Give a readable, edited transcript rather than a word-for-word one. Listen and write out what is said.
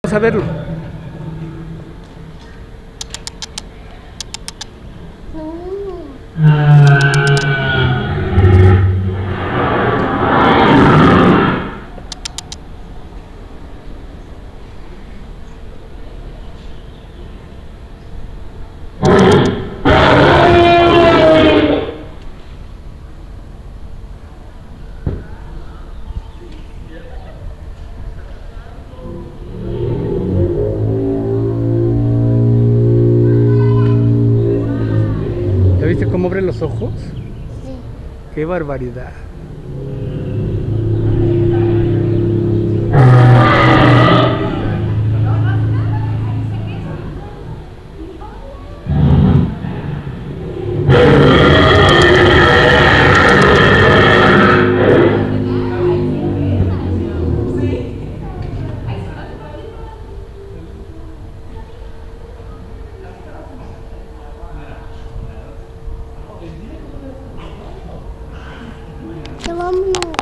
Vamos a verlo. ¿Ya viste cómo abre los ojos? Sí. ¡Qué barbaridad! Ya vámonos.